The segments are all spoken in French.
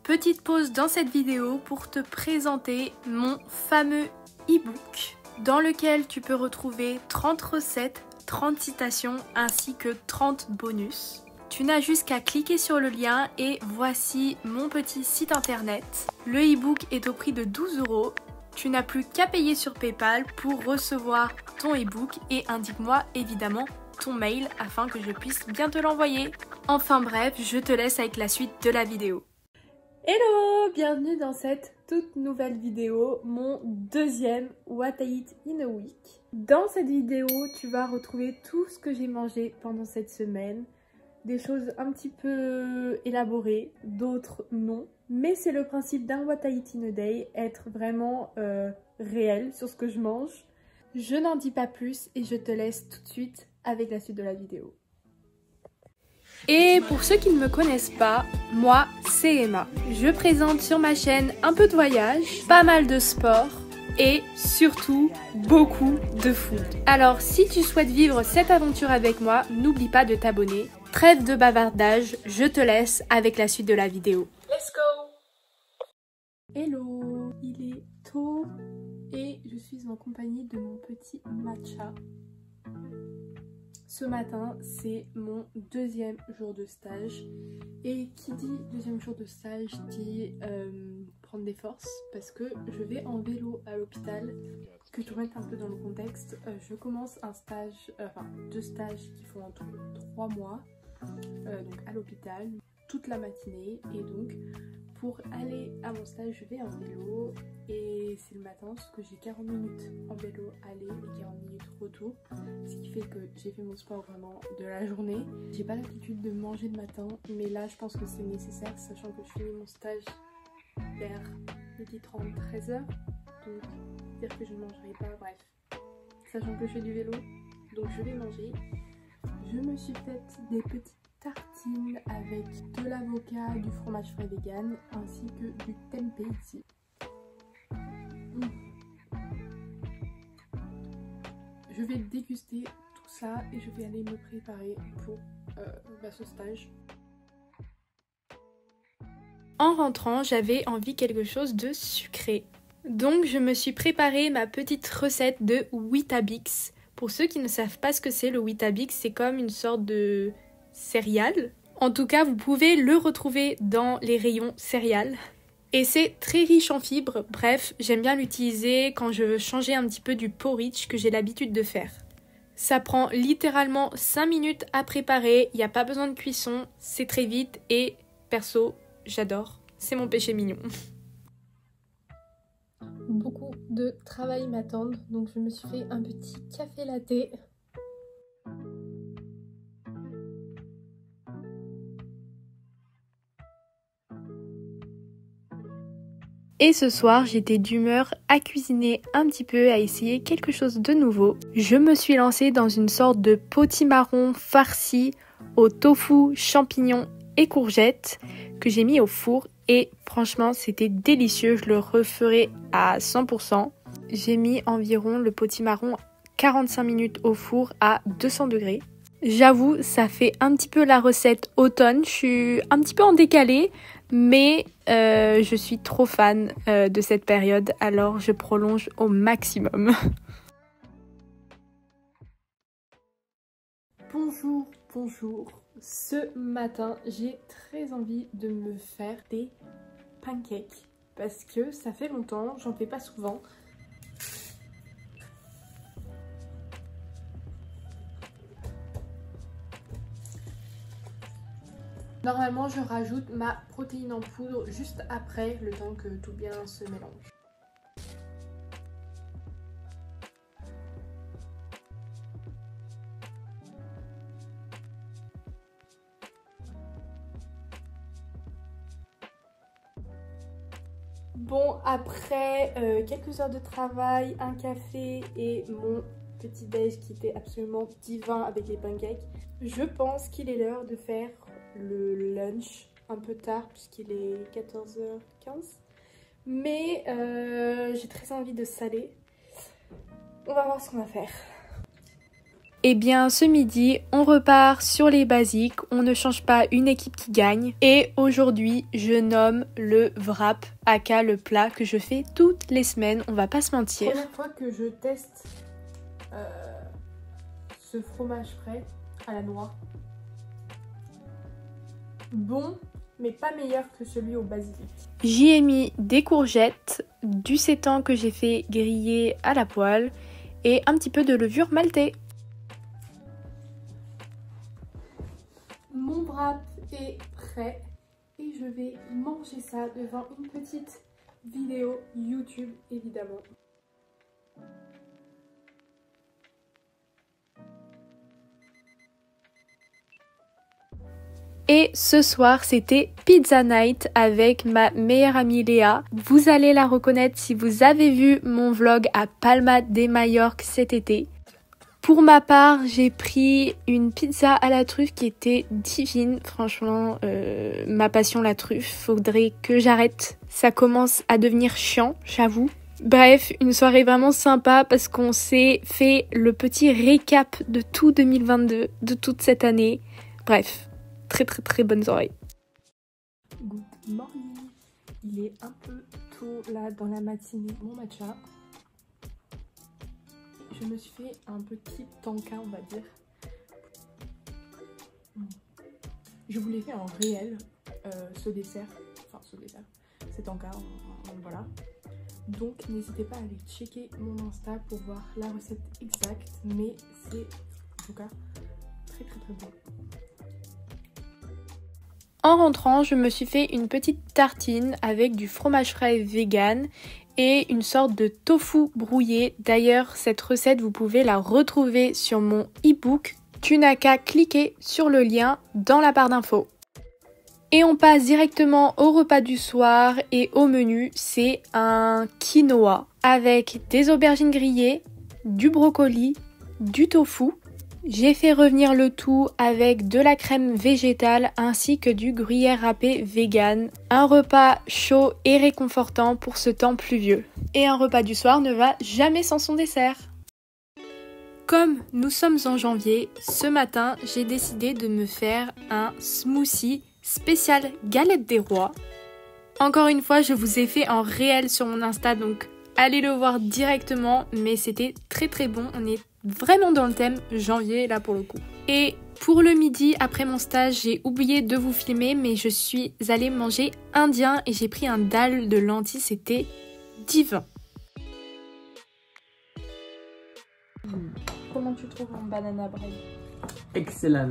petite pause dans cette vidéo pour te présenter mon fameux e-book dans lequel tu peux retrouver 30 recettes, 30 citations ainsi que 30 bonus. Tu n'as juste qu'à cliquer sur le lien et voici mon petit site internet. Le e-book est au prix de 12 €. Tu n'as plus qu'à payer sur PayPal pour recevoir ton e-book et indique-moi évidemment ton mail afin que je puisse bien te l'envoyer. Enfin bref, je te laisse avec la suite de la vidéo. Hello, bienvenue dans cette toute nouvelle vidéo, mon deuxième What I Eat in a Week. Dans cette vidéo, tu vas retrouver tout ce que j'ai mangé pendant cette semaine. Des choses un petit peu élaborées, d'autres non. Mais c'est le principe d'un What I Eat in a Day, être vraiment réel sur ce que je mange. Je n'en dis pas plus et je te laisse tout de suite avec la suite de la vidéo. Et pour ceux qui ne me connaissent pas, moi c'est Emma. Je présente sur ma chaîne un peu de voyage, pas mal de sport et surtout beaucoup de food. Alors si tu souhaites vivre cette aventure avec moi, n'oublie pas de t'abonner. Trêve de bavardage, je te laisse avec la suite de la vidéo. Let's go! Hello, il est tôt et je suis en compagnie de mon petit matcha. Ce matin, c'est mon deuxième jour de stage. Et qui dit deuxième jour de stage dit prendre des forces parce que je vais en vélo à l'hôpital. Que je te remette un peu dans le contexte, je commence un stage, deux stages qui font en tout 3 mois, donc à l'hôpital, toute la matinée. Et donc pour aller à mon stage, je vais en vélo et c'est le matin parce que j'ai 40 minutes en vélo aller et 40 minutes retour, ce qui fait que j'ai fait mon sport vraiment de la journée. J'ai pas l'habitude de manger le matin, mais là je pense que c'est nécessaire, sachant que je finis mon stage vers 12h30, 13h, donc dire que je ne mangerai pas, bref, sachant que je fais du vélo, donc je vais manger. Je me suis fait des petites tartines avec de l'avocat, du fromage frais vegan ainsi que du tempeh ici. Je vais déguster tout ça et je vais aller me préparer pour ce stage. En rentrant, j'avais envie de quelque chose de sucré. Donc je me suis préparé ma petite recette de Weetabix. Pour ceux qui ne savent pas ce que c'est, le Weetabix, c'est comme une sorte de céréales. En tout cas, vous pouvez le retrouver dans les rayons céréales. Et c'est très riche en fibres. Bref, j'aime bien l'utiliser quand je veux changer un petit peu du porridge que j'ai l'habitude de faire. Ça prend littéralement 5 minutes à préparer. Il n'y a pas besoin de cuisson. C'est très vite et perso, j'adore. C'est mon péché mignon. Beaucoup de travail m'attendent. Donc je me suis fait un petit café latte. Et ce soir, j'étais d'humeur à cuisiner un petit peu, à essayer quelque chose de nouveau. Je me suis lancée dans une sorte de potimarron farci au tofu, champignons et courgettes que j'ai mis au four. Et franchement, c'était délicieux, je le referai à 100%. J'ai mis environ le potimarron 45 minutes au four à 200 degrés. J'avoue, ça fait un petit peu la recette automne, je suis un petit peu en décalé, mais je suis trop fan de cette période, alors je prolonge au maximum. Bonjour, bonjour. Ce matin, j'ai très envie de me faire des pancakes parce que ça fait longtemps, j'en fais pas souvent. Normalement, je rajoute ma protéine en poudre juste après, le temps que tout bien se mélange. Bon, après quelques heures de travail, un café et mon petit déj qui était absolument divin avec les pancakes, je pense qu'il est l'heure de faire le lunch un peu tard puisqu'il est 14h15. Mais j'ai très envie de saler. On va voir ce qu'on va faire. Eh bien ce midi, on repart sur les basiques, on ne change pas une équipe qui gagne. Et aujourd'hui, je nomme le wrap, aka le plat que je fais toutes les semaines, on va pas se mentir. Première fois que je teste ce fromage frais à la noix. Bon, mais pas meilleur que celui au basilic. J'y ai mis des courgettes, du sétan que j'ai fait griller à la poêle et un petit peu de levure maltais. Mon wrap est prêt et je vais manger ça devant une petite vidéo YouTube évidemment. Et ce soir, c'était Pizza Night avec ma meilleure amie Léa. Vous allez la reconnaître si vous avez vu mon vlog à Palma de Majorque cet été. Pour ma part, j'ai pris une pizza à la truffe qui était divine. Franchement, ma passion la truffe. Faudrait que j'arrête. Ça commence à devenir chiant, j'avoue. Bref, une soirée vraiment sympa parce qu'on s'est fait le petit récap de tout 2022, de toute cette année. Bref, très bonne soirée. Good morning. Il est un peu tôt là dans la matinée. Mon matcha. Je me suis fait un petit tanka, on va dire. Je vous l'ai fait en réel, ce dessert. Enfin, ce dessert. C'est tanka, voilà. Donc, n'hésitez pas à aller checker mon Insta pour voir la recette exacte. Mais c'est, en tout cas, très bon. En rentrant, je me suis fait une petite tartine avec du fromage frais vegan et une sorte de tofu brouillé. D'ailleurs, cette recette, vous pouvez la retrouver sur mon e-book. Tu n'as qu'à cliquer sur le lien dans la barre d'infos. Et on passe directement au repas du soir et au menu, c'est un quinoa avec des aubergines grillées, du brocoli, du tofu. J'ai fait revenir le tout avec de la crème végétale ainsi que du gruyère râpé vegan. Un repas chaud et réconfortant pour ce temps pluvieux. Et un repas du soir ne va jamais sans son dessert. Comme nous sommes en janvier, ce matin, j'ai décidé de me faire un smoothie spécial galette des rois. Encore une fois, je vous ai fait en réel sur mon Insta, donc allez le voir directement, mais c'était très bon. On est vraiment dans le thème janvier là pour le coup. Et pour le midi, après mon stage, j'ai oublié de vous filmer, mais je suis allée manger indien et j'ai pris un dal de lentilles, c'était divin. Comment tu trouves mon banana bread? Excellent.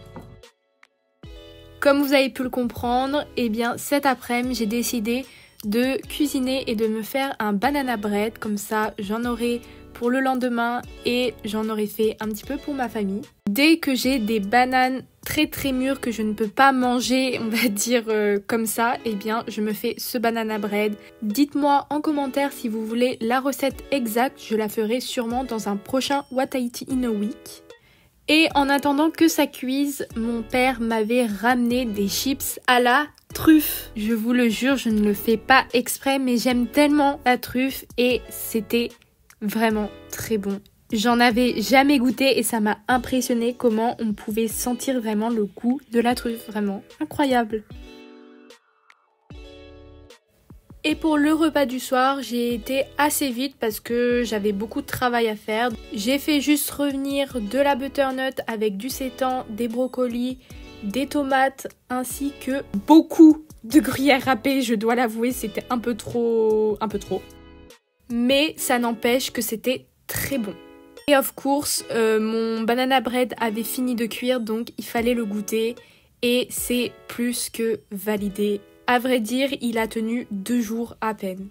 Comme vous avez pu le comprendre, eh bien cet après-midi, j'ai décidé de cuisiner et de me faire un banana bread. Comme ça, j'en aurai pour le lendemain et j'en aurai fait un petit peu pour ma famille. Dès que j'ai des bananes très mûres que je ne peux pas manger, on va dire comme ça, eh bien je me fais ce banana bread. Dites-moi en commentaire si vous voulez la recette exacte, je la ferai sûrement dans un prochain What I Eat in a Week. Et en attendant que ça cuise, mon père m'avait ramené des chips à la truffe. Je vous le jure, je ne le fais pas exprès, mais j'aime tellement la truffe et c'était vraiment très bon. J'en avais jamais goûté et ça m'a impressionné comment on pouvait sentir vraiment le goût de la truffe. Vraiment incroyable. Et pour le repas du soir, j'ai été assez vite parce que j'avais beaucoup de travail à faire. J'ai fait juste revenir de la butternut avec du sétan, des brocolis, des tomates ainsi que beaucoup de gruyère râpée. Je dois l'avouer, c'était un peu trop. Mais ça n'empêche que c'était très bon. Et of course, mon banana bread avait fini de cuire, donc il fallait le goûter. Et c'est plus que validé. À vrai dire, il a tenu 2 jours à peine.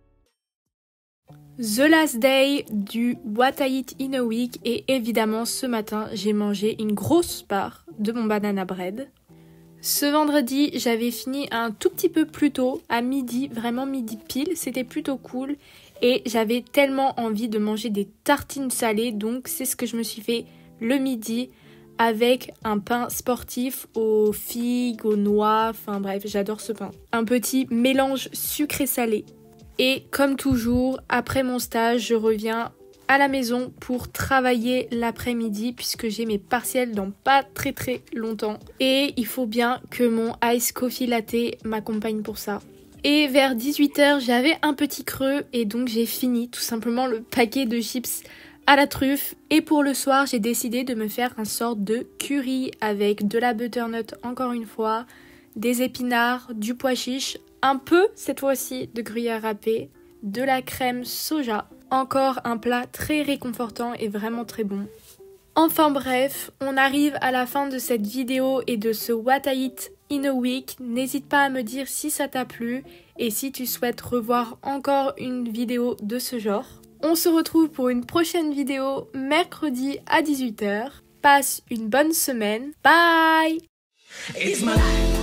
The last day du What I Eat in a Week et évidemment ce matin j'ai mangé une grosse part de mon banana bread. Ce vendredi j'avais fini un tout petit peu plus tôt, à midi, vraiment midi pile, c'était plutôt cool et j'avais tellement envie de manger des tartines salées donc c'est ce que je me suis fait le midi. Avec un pain sportif aux figues, aux noix, enfin bref, j'adore ce pain. Un petit mélange sucré-salé. Et comme toujours, après mon stage, je reviens à la maison pour travailler l'après-midi puisque j'ai mes partiels dans pas très longtemps. Et il faut bien que mon ice coffee latte m'accompagne pour ça. Et vers 18h, j'avais un petit creux et donc j'ai fini tout simplement le paquet de chips à la truffe. Et pour le soir, j'ai décidé de me faire un sort de curry avec de la butternut encore une fois, des épinards, du pois chiche, un peu cette fois-ci de gruyère râpée, de la crème soja. Encore un plat très réconfortant et vraiment très bon. Enfin bref, on arrive à la fin de cette vidéo et de ce What I Eat in a Week. N'hésite pas à me dire si ça t'a plu et si tu souhaites revoir encore une vidéo de ce genre. On se retrouve pour une prochaine vidéo mercredi à 18h. Passe une bonne semaine. Bye! It's my life.